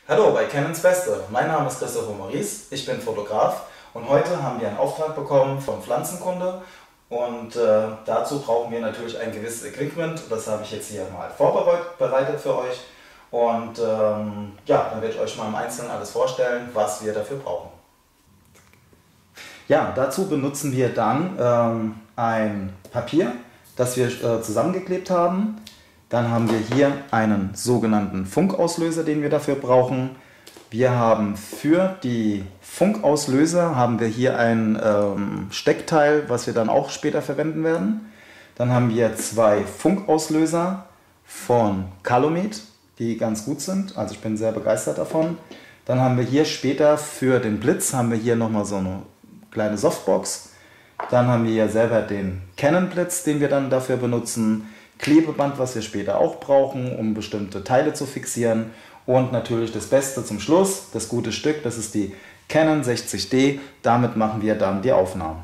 Hallo bei Canons Beste, mein Name ist Christopher Maurice, ich bin Fotograf und heute haben wir einen Auftrag bekommen von Pflanzenkunde und dazu brauchen wir natürlich ein gewisses Equipment, das habe ich jetzt hier mal vorbereitet für euch und ja, dann werde ich euch mal im Einzelnen alles vorstellen, was wir dafür brauchen. Ja, dazu benutzen wir dann ein Papier, das wir zusammengeklebt haben. Dann haben wir hier einen sogenannten Funkauslöser, den wir dafür brauchen. Wir haben für die Funkauslöser haben wir hier ein Steckteil, was wir dann auch später verwenden werden. Dann haben wir zwei Funkauslöser von Calumet, die ganz gut sind. Also ich bin sehr begeistert davon. Dann haben wir hier später für den Blitz haben wir hier nochmal so eine kleine Softbox. Dann haben wir hier selber den Canon Blitz, den wir dann dafür benutzen. Klebeband, was wir später auch brauchen, um bestimmte Teile zu fixieren. Und natürlich das Beste zum Schluss, das gute Stück, das ist die Canon 60D. Damit machen wir dann die Aufnahmen.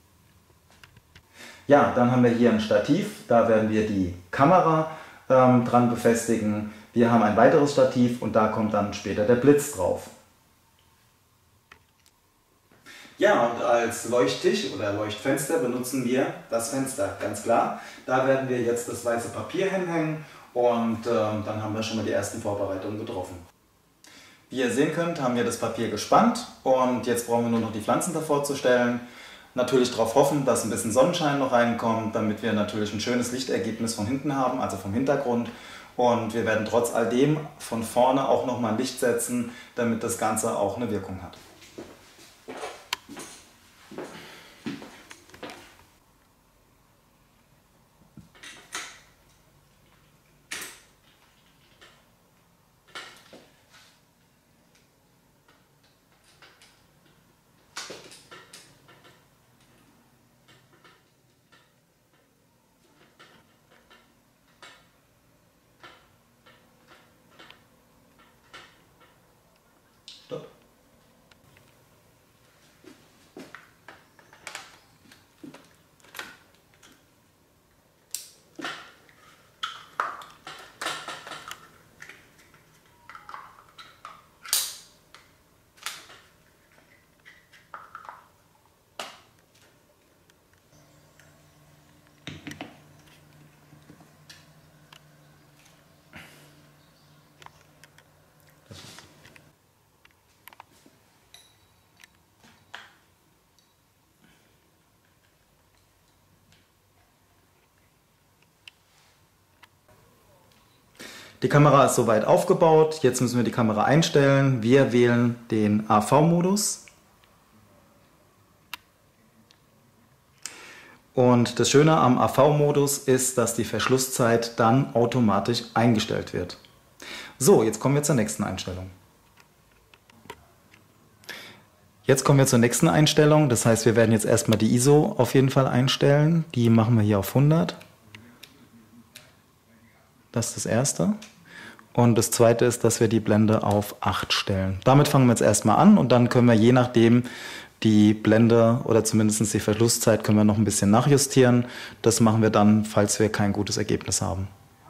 Ja, dann haben wir hier ein Stativ, da werden wir die Kamera dran befestigen. Wir haben ein weiteres Stativ und da kommt dann später der Blitz drauf. Ja, und als Leuchttisch oder Leuchtfenster benutzen wir das Fenster, ganz klar. Da werden wir jetzt das weiße Papier hinhängen und dann haben wir schon mal die ersten Vorbereitungen getroffen. Wie ihr sehen könnt, haben wir das Papier gespannt und jetzt brauchen wir nur noch die Pflanzen davor zu stellen. Natürlich darauf hoffen, dass ein bisschen Sonnenschein noch reinkommt, damit wir natürlich ein schönes Lichtergebnis von hinten haben, also vom Hintergrund. Und wir werden trotz all dem von vorne auch nochmal Licht setzen, damit das Ganze auch eine Wirkung hat. Stopp. Die Kamera ist soweit aufgebaut, jetzt müssen wir die Kamera einstellen. Wir wählen den AV-Modus. Und das Schöne am AV-Modus ist, dass die Verschlusszeit dann automatisch eingestellt wird. So, jetzt kommen wir zur nächsten Einstellung. Jetzt kommen wir zur nächsten Einstellung, das heißt, wir werden jetzt erstmal die ISO auf jeden Fall einstellen. Die machen wir hier auf 100. Das ist das erste. Und das zweite ist, dass wir die Blende auf 8 stellen. Damit fangen wir jetzt erstmal an und dann können wir je nachdem die Blende oder zumindest die Verschlusszeit können wir noch ein bisschen nachjustieren. Das machen wir dann, falls wir kein gutes Ergebnis haben.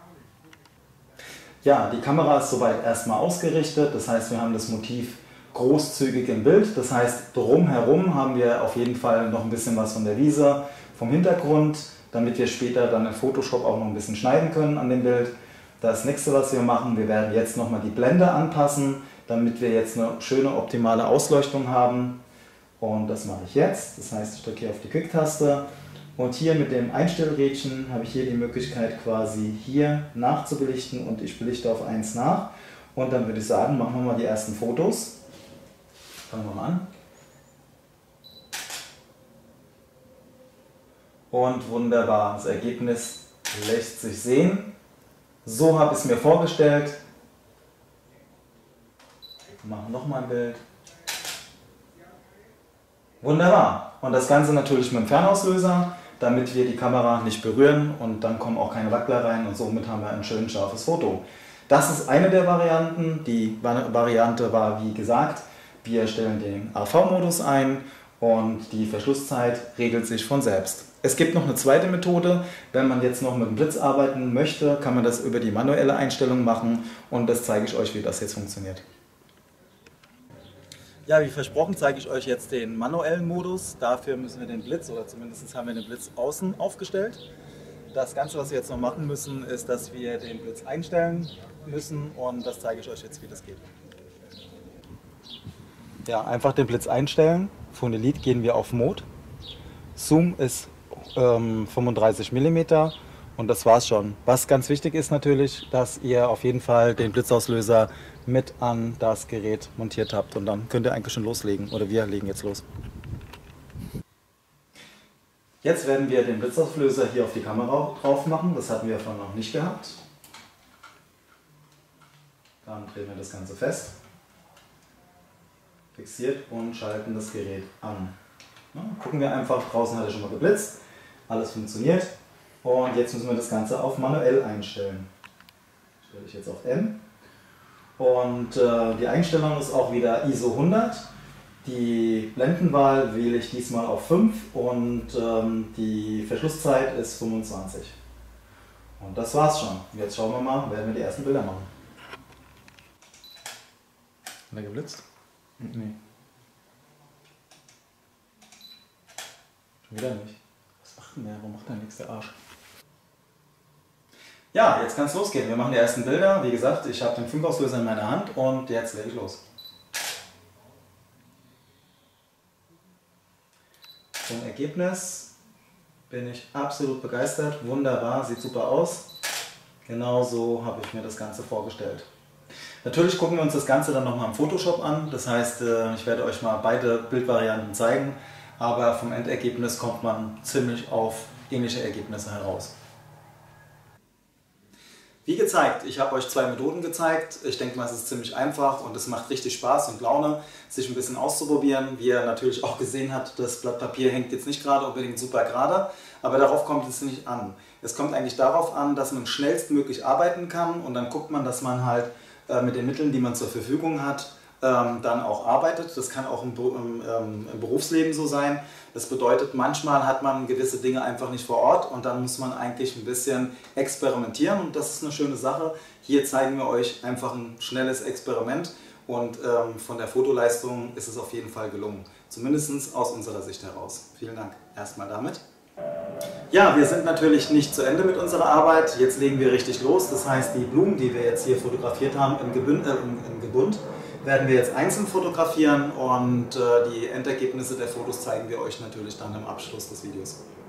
Ja, die Kamera ist soweit erstmal ausgerichtet. Das heißt, wir haben das Motiv großzügig im Bild. Das heißt, drumherum haben wir auf jeden Fall noch ein bisschen was von der Wiese, vom Hintergrund, damit wir später dann in Photoshop auch noch ein bisschen schneiden können an dem Bild. Das nächste, was wir machen, wir werden jetzt nochmal die Blende anpassen, damit wir jetzt eine schöne optimale Ausleuchtung haben. Und das mache ich jetzt. Das heißt, ich drücke hier auf die Quick-Taste und hier mit dem Einstellrädchen habe ich hier die Möglichkeit quasi hier nachzubelichten und ich belichte auf 1 nach. Und dann würde ich sagen, machen wir mal die ersten Fotos. Fangen wir mal an. Und wunderbar, das Ergebnis lässt sich sehen. So habe ich es mir vorgestellt. Wir machen nochmal ein Bild. Wunderbar. Und das Ganze natürlich mit dem Fernauslöser, damit wir die Kamera nicht berühren und dann kommen auch keine Wackler rein und somit haben wir ein schön scharfes Foto. Das ist eine der Varianten. Die Variante war, wie gesagt, wir stellen den AV-Modus ein und die Verschlusszeit regelt sich von selbst. Es gibt noch eine zweite Methode, wenn man jetzt noch mit dem Blitz arbeiten möchte, kann man das über die manuelle Einstellung machen und das zeige ich euch, wie das jetzt funktioniert. Ja, wie versprochen zeige ich euch jetzt den manuellen Modus. Dafür müssen wir den Blitz, oder zumindest haben wir den Blitz außen aufgestellt. Das Ganze, was wir jetzt noch machen müssen, ist, dass wir den Blitz einstellen müssen und das zeige ich euch jetzt, wie das geht. Ja, einfach den Blitz einstellen. Von Elite gehen wir auf Mode. Zoom ist 35 mm und das war's schon. Was ganz wichtig ist natürlich, dass ihr auf jeden Fall den Blitzauslöser mit an das Gerät montiert habt und dann könnt ihr eigentlich schon loslegen oder wir legen jetzt los. Jetzt werden wir den Blitzauslöser hier auf die Kamera drauf machen, das hatten wir vorhin noch nicht gehabt. Dann drehen wir das Ganze fest, fixiert und schalten das Gerät an. Ja, gucken wir einfach, draußen hat er schon mal geblitzt, alles funktioniert und jetzt müssen wir das Ganze auf manuell einstellen. Stelle ich jetzt auf M und die Einstellung ist auch wieder ISO 100. Die Blendenwahl wähle ich diesmal auf 5 und die Verschlusszeit ist 25. Und das war's schon. Jetzt schauen wir mal, werden wir die ersten Bilder machen. Hat er geblitzt? Nee. Schon wieder nicht. Was macht denn der? Warum macht der nichts, der Arsch? Ja, jetzt kann es losgehen. Wir machen die ersten Bilder. Wie gesagt, ich habe den Funkauslöser in meiner Hand und jetzt lege ich los. Zum Ergebnis bin ich absolut begeistert. Wunderbar, sieht super aus. Genau so habe ich mir das Ganze vorgestellt. Natürlich gucken wir uns das Ganze dann nochmal im Photoshop an. Das heißt, ich werde euch mal beide Bildvarianten zeigen. Aber vom Endergebnis kommt man ziemlich auf ähnliche Ergebnisse heraus. Wie gezeigt, ich habe euch 2 Methoden gezeigt. Ich denke mal, es ist ziemlich einfach und es macht richtig Spaß und Laune, sich ein bisschen auszuprobieren. Wie ihr natürlich auch gesehen habt, das Blatt Papier hängt jetzt nicht gerade unbedingt super gerade, aber darauf kommt es nicht an. Es kommt eigentlich darauf an, dass man schnellstmöglich arbeiten kann und dann guckt man, dass man halt mit den Mitteln, die man zur Verfügung hat, dann auch arbeitet. Das kann auch im Berufsleben so sein. Das bedeutet, manchmal hat man gewisse Dinge einfach nicht vor Ort und dann muss man eigentlich ein bisschen experimentieren und das ist eine schöne Sache. Hier zeigen wir euch einfach ein schnelles Experiment und von der Fotoleistung ist es auf jeden Fall gelungen. Zumindest aus unserer Sicht heraus. Vielen Dank erstmal damit. Ja, wir sind natürlich nicht zu Ende mit unserer Arbeit. Jetzt legen wir richtig los. Das heißt, die Blumen, die wir jetzt hier fotografiert haben im Gebund, werden wir jetzt einzeln fotografieren und die Endergebnisse der Fotos zeigen wir euch natürlich dann im Abschluss des Videos.